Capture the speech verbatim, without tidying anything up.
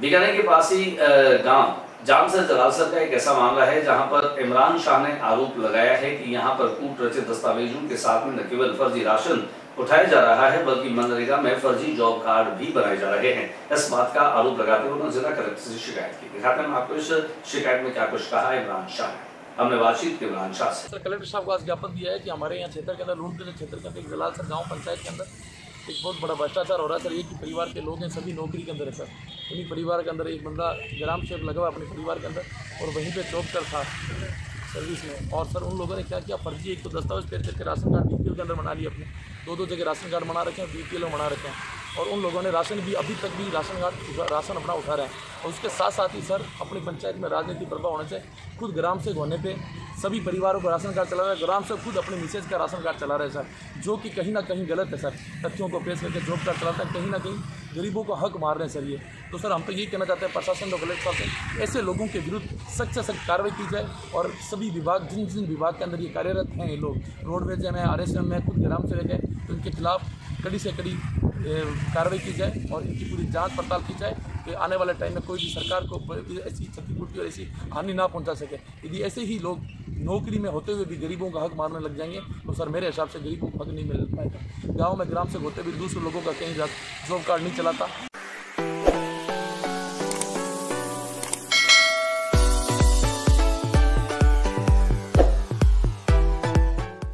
बीकानेर के पास ही गांव जामसर जलालसर का एक ऐसा मामला है जहां पर इमरान शाह ने आरोप लगाया है कि यहां पर कूट रचित दस्तावेजों के साथ में न केवल फर्जी राशन उठाया जा रहा है बल्कि मनरेगा में फर्जी जॉब कार्ड भी बनाए जा रहे हैं। इस बात का आरोप लगाते हुए उन्होंने जिला कलेक्टर से शिकायत की। दिखाते हैं आपको इस शिकायत में क्या कुछ कहा इमरान शाह ने। हमने बातचीत की इमरान शाह से। सर, कलेक्टर साहब को आज ज्ञापन दिया है कि हमारे यहाँ क्षेत्र के अंदर लूटगंज क्षेत्र के अंदर एक जलालसर गाँव पंचायत के अंदर एक बहुत बड़ा भ्रष्टाचार हो रहा है। सर, एक ही परिवार के लोग हैं, सभी नौकरी के अंदर है। सर, उन्हीं परिवार के अंदर एक बंदा ग्राम सेवक लगा हुआ अपने परिवार के अंदर और वहीं पे जॉब कर था सर्विस में। और सर, उन लोगों ने क्या किया, फर्जी एक तो दस्तावेज पेश करके राशन कार्ड बीपीएल के अंदर बना लिए, अपने दो दो जगह राशन कार्ड बना रखे हैं, बीपीएल में बना रखे हैं। और उन लोगों ने राशन भी अभी तक भी राशन कार्ड राशन अपना उठा रहे हैं। और उसके साथ साथ ही सर, अपनी पंचायत में राजनीतिक प्रभाव होने से खुद ग्राम सेवक होने पे सभी परिवारों को राशन कार्ड चला रहे हैं। ग्राम सेवक खुद अपने मिसेज का राशन कार्ड चला रहे हैं सर, जो कि कहीं ना कहीं गलत है सर। तथ्यों को पेश करके जॉब कार्ड चलाता है, कहीं ना कहीं गरीबों को हक मार रहे हैं सर ये। तो सर, हम तो यही कहना चाहते हैं प्रशासन और कलेक्टर साहब से, ऐसे लोगों के विरुद्ध सख्त से सख्त कार्रवाई की जाए। और सभी विभाग, जिन जिन विभाग के अंदर ये कार्यरत हैं ये लोग, रोडवेज में, आर एस एम में, खुद ग्राम सेवक है, तो इनके खिलाफ कड़ी से कड़ी कार्रवाई की जाए और इनकी पूरी जांच पड़ताल की जाए कि आने वाले टाइम में कोई भी सरकार को ऐसी क्षतिपूर्ति और ऐसी हानि ना पहुंचा सके। यदि ऐसे ही लोग नौकरी में होते हुए भी गरीबों का हक मारने लग जाएंगे तो सर, मेरे हिसाब से गरीबों को हक नहीं मिल पाएगा। गाँव में ग्राम से होते हुए दूसरे लोगों का कहीं जॉब कार्ड नहीं चलाता।